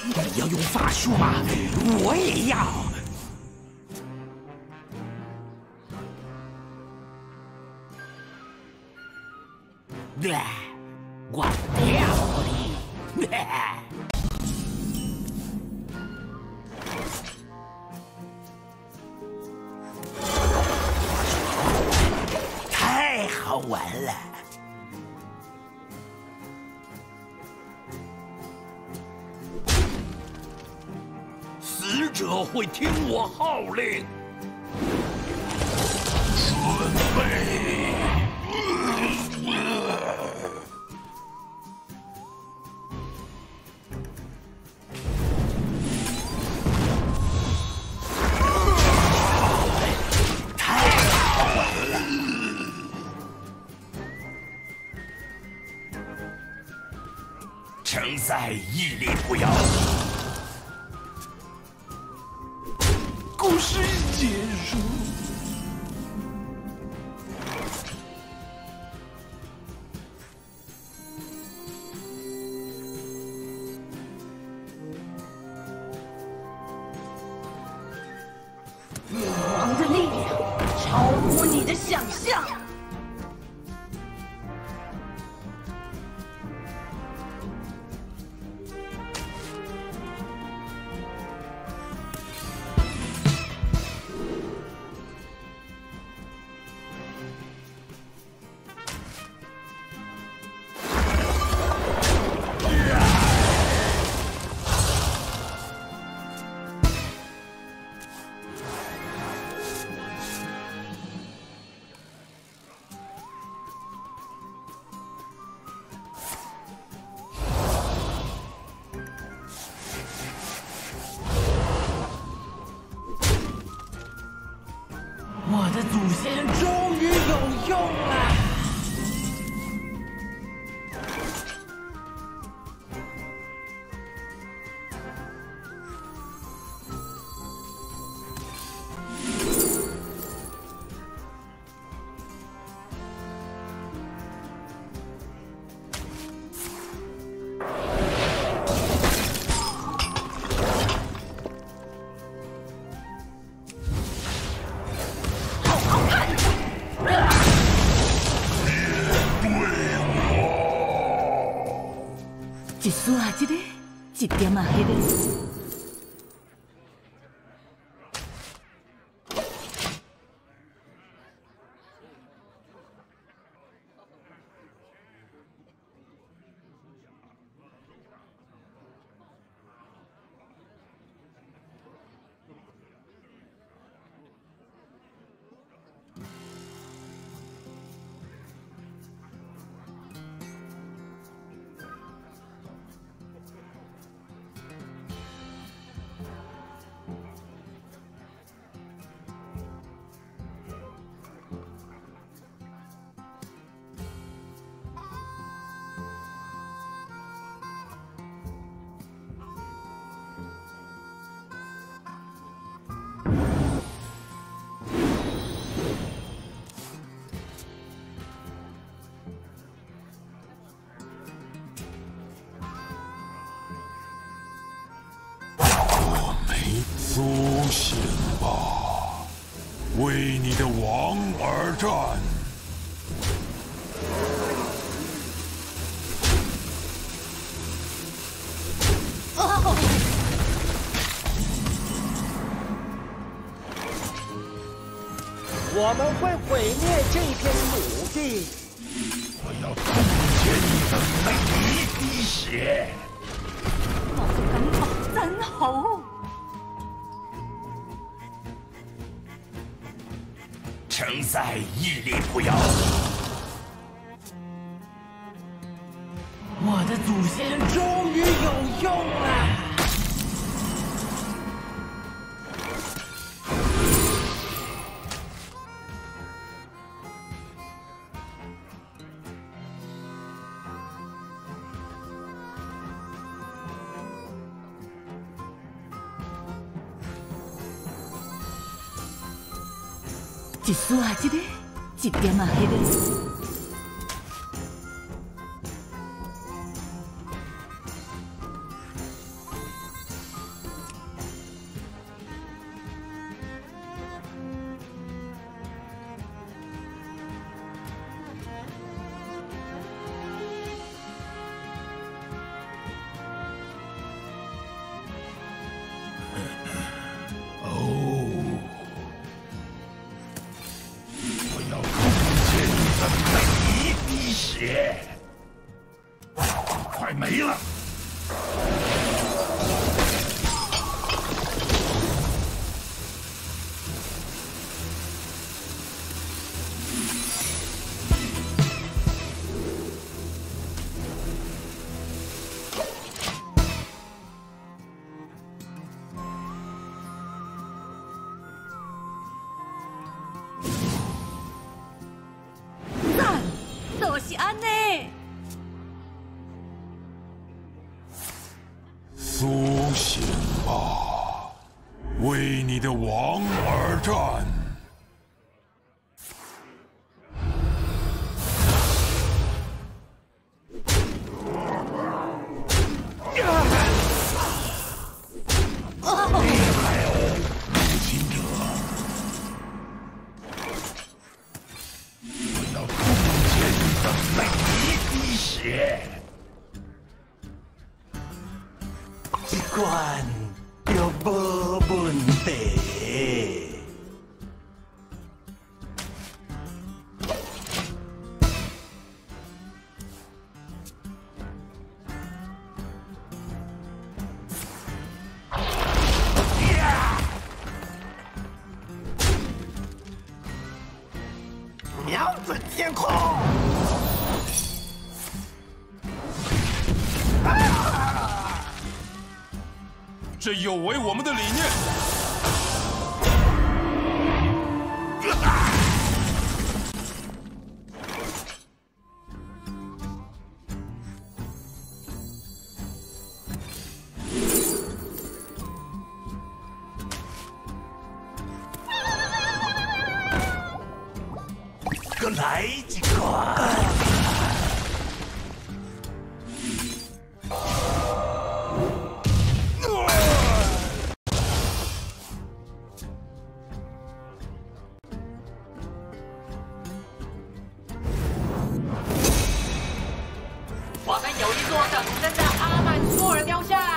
你要用法术吗？我也要。我掉你！太好玩了！死者会听我号令。准备。城塞屹立不摇。故事结束。 女王的力量超乎你的想象。 我的祖先终于有用了！ 一丝啊，这个，一点啊，迄个。 苏醒吧，为你的王而战！ 我们会毁灭这片土地。 我要冻结你的每一滴血！ 我的感觉真好。 城塞屹立不摇。我的祖先终于有用了！ 一丝啊，这个，一点啊，迄个。 没了。 都是安尼。 苏醒吧，为你的王而战！厉害哦，入侵者！我要冻结你的每一滴血！ 这款就无问题。瞄准天空！ 这有违我们的理念。 再来一款。 我们有一座等身的阿曼苏尔雕像。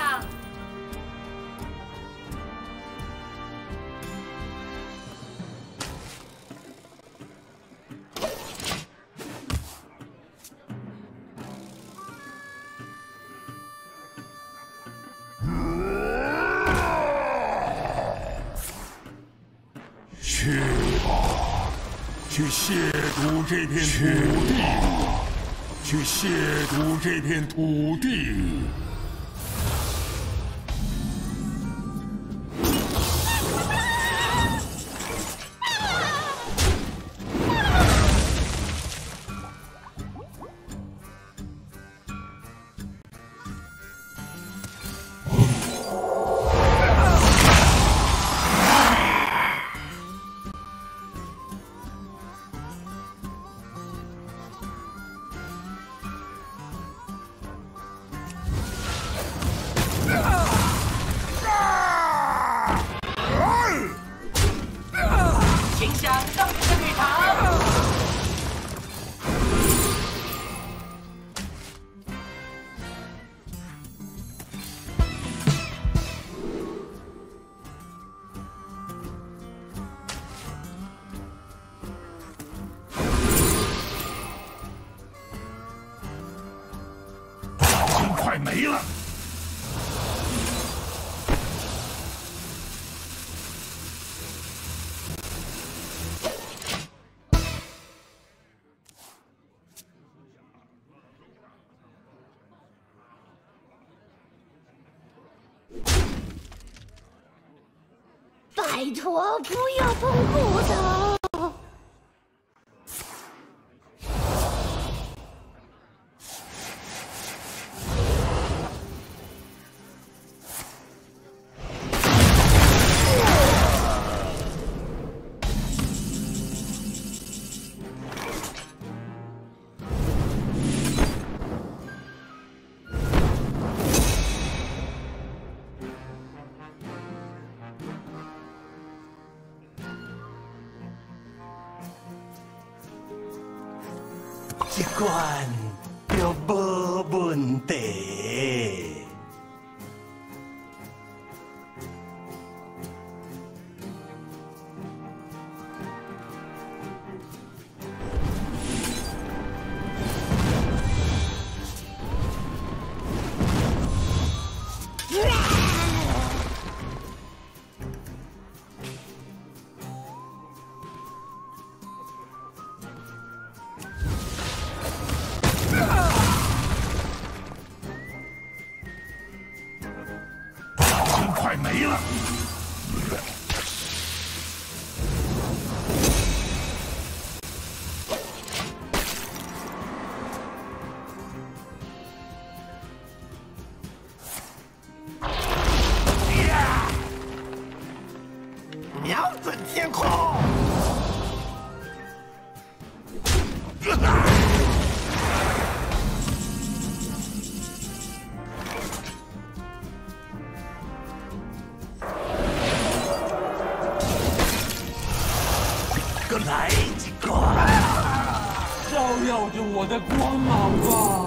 去吧，去亵渎这片土地。 去亵渎这片土地！ 请向正面的绿场。 枪快没了。 拜托，不要碰骨头！ 这款就无问题。 没了。瞄准天空！来几个！ 照耀着我的光芒吧！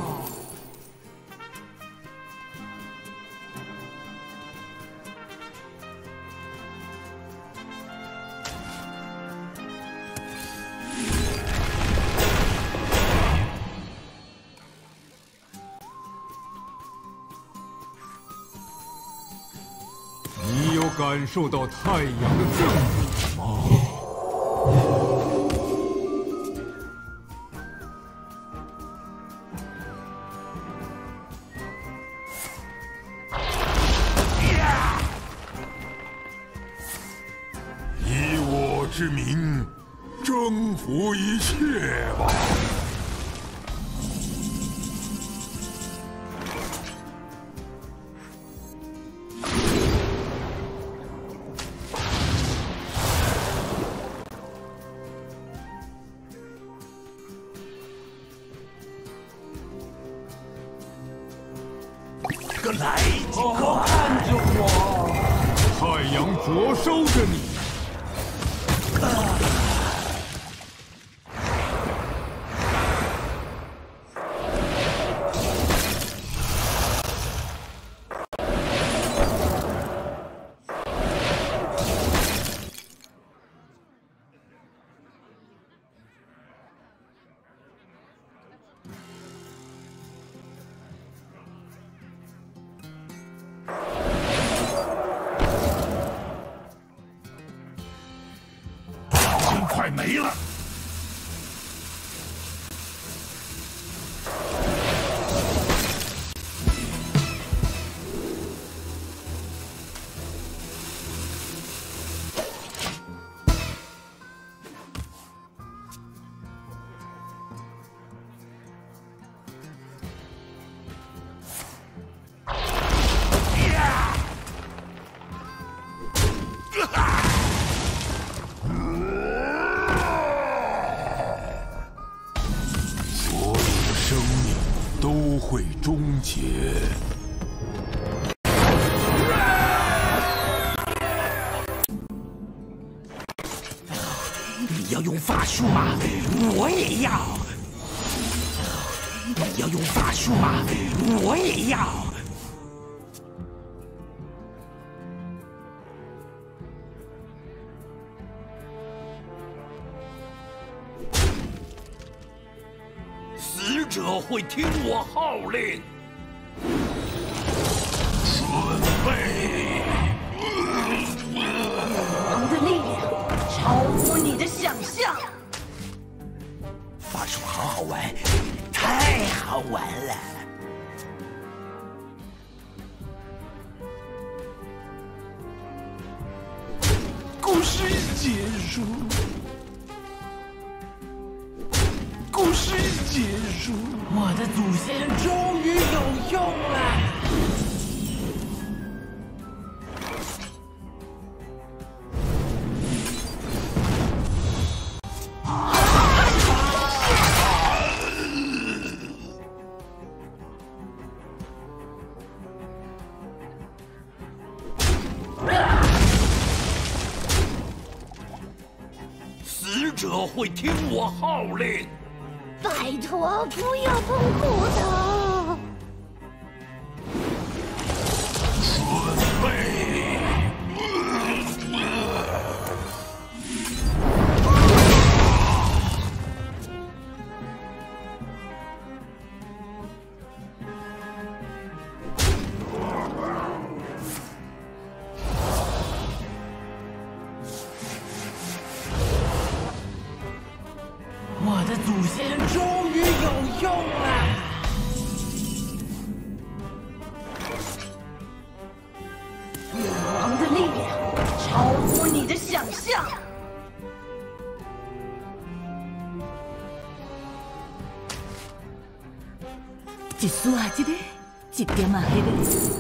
你有感受到太阳的正义吗？以我之名，征服一切吧！ 来几个！ 好好看着我，太阳灼烧着你。 快没了！都会终结。 你要用法术吗？我也要。你要用法术吗？我也要。 死者会听我号令。准备。 王的力量超乎你的想象。 法术好好玩，太好玩了。故事结束。故事结束， 我的祖先终于有用了。 死者会听我号令。 拜托，不要碰骨头！ 准备。 我的祖先终于有用了。女王的乎你的想象。 一丝啊这个，一点啊迄个。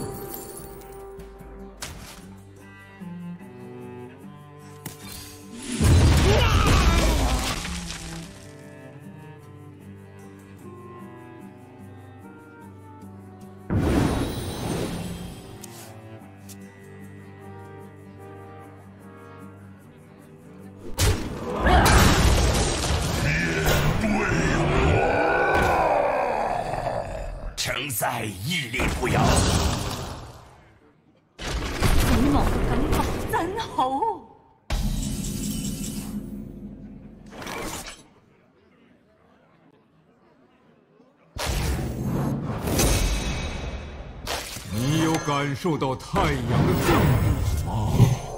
诚在屹立不摇。 死亡感觉真好。 你有感受到太阳的正义吗？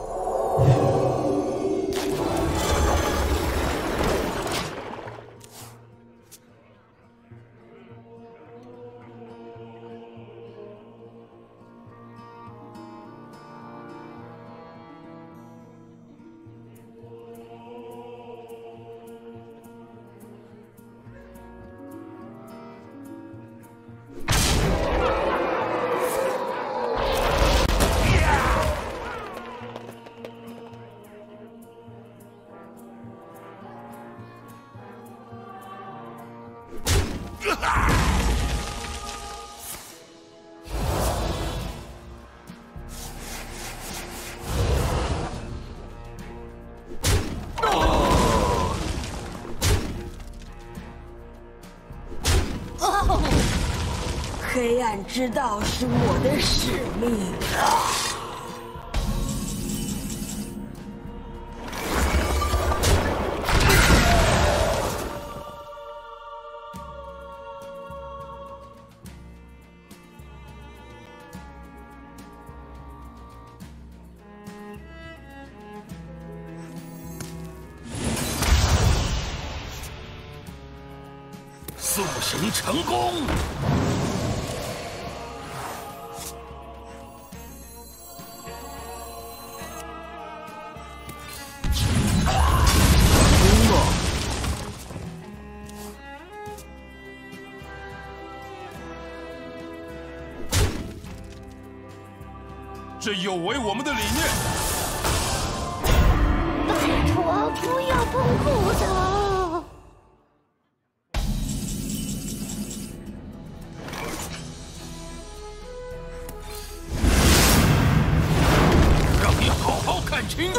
黑暗之道是我的使命。 塑形成功。 这有违我们的理念。 拜托，不要碰骨头！ 让你好好看清。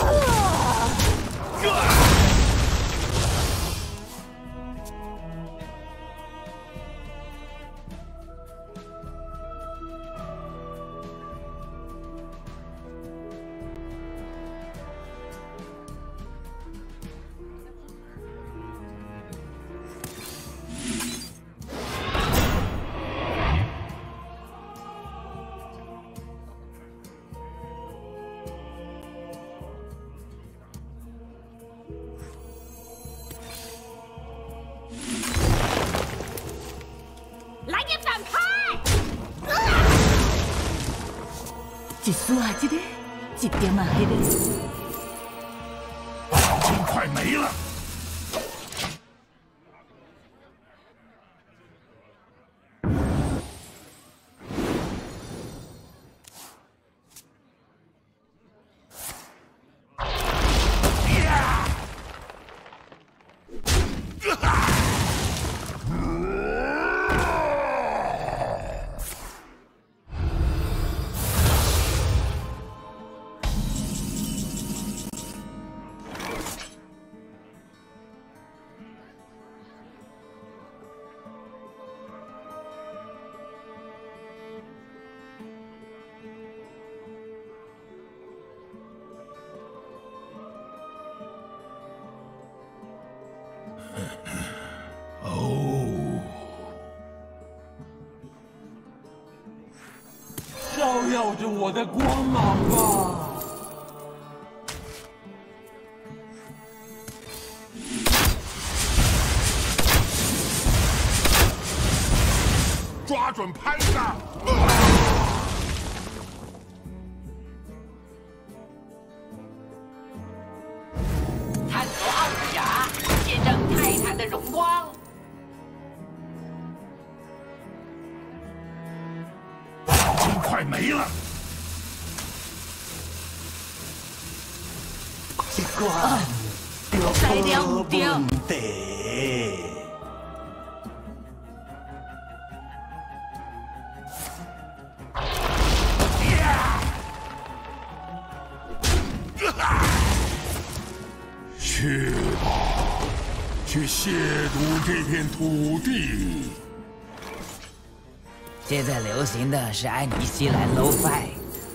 一丝啊这个，一点啊迄个。 已经快没了。 照耀着我的光芒吧！ 抓准拍子！ 经快没了。 这关再了唔对。 问题。 去吧，去亵渎这片土地。 现在流行的是安妮西兰 Lo-Fi。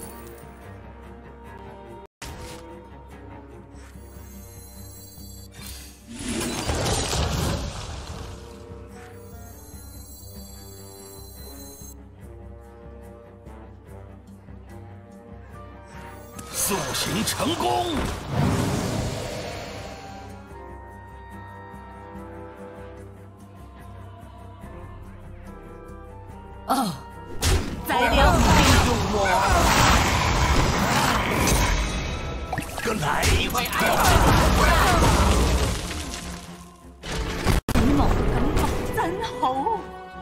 塑形成功。 哦，再了唔对。跟来一块爱。 你冇感覺真好。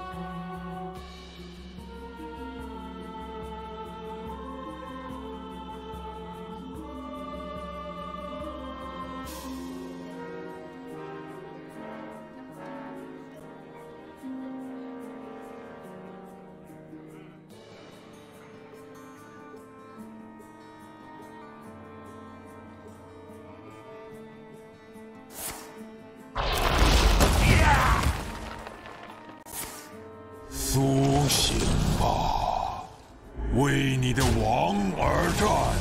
苏醒吧，为你的王而战！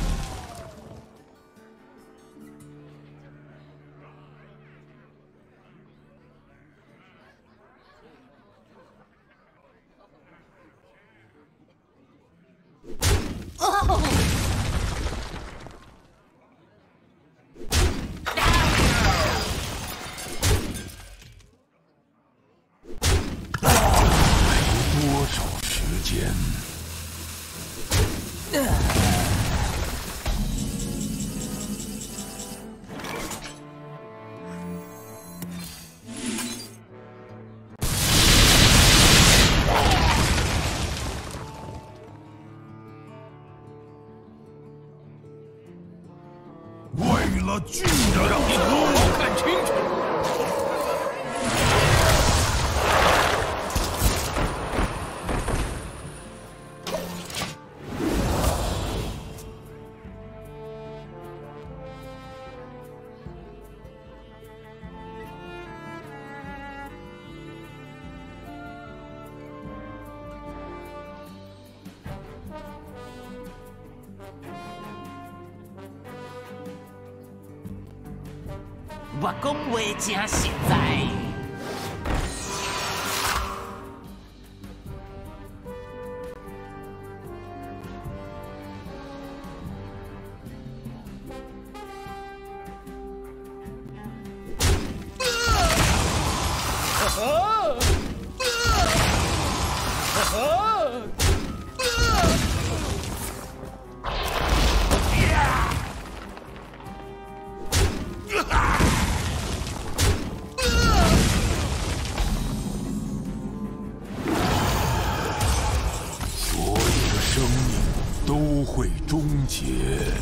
多少时间？为了巨人， 让你好好看清楚。我讲话真实在。 所有的生命都会终结。